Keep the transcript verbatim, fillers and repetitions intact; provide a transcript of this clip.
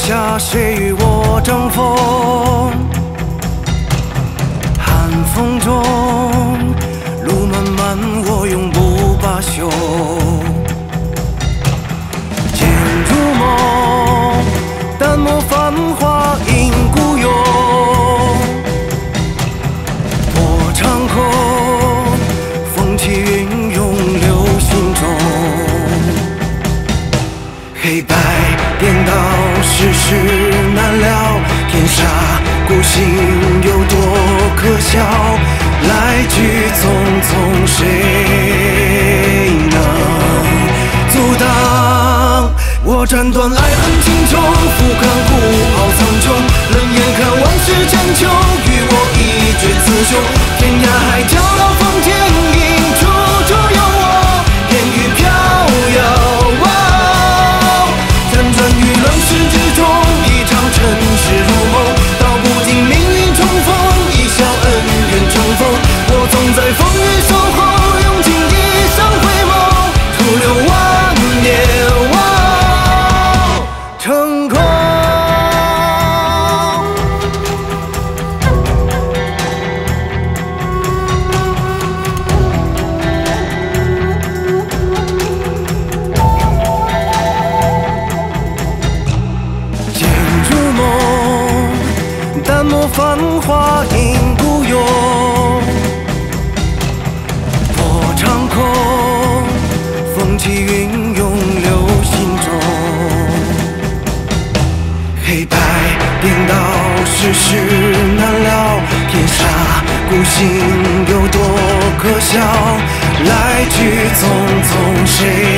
下，谁与我争锋？寒风中，路漫漫，我永不罢休。渐入梦，淡漠繁华映孤勇。破长空，风起云涌流心中。黑白颠倒，世事难料，天下孤星有多可笑？来去匆匆，谁能阻挡？我斩断爱恨情仇，俯瞰孤傲苍穹，冷眼看万世千秋，与我一决雌雄。天涯海角老凤天影，处处有我，烟雨飘摇。辗转于乱世之中，一场尘世如梦，道不尽命运重逢，一笑恩怨成风。我总在风雨守候，用尽一生回眸，徒留万年望成空。渐入梦，淡漠繁华映孤勇。破长空，风起云涌流心中。黑白颠倒，世事难料，天下孤星有多可笑？来去匆匆，谁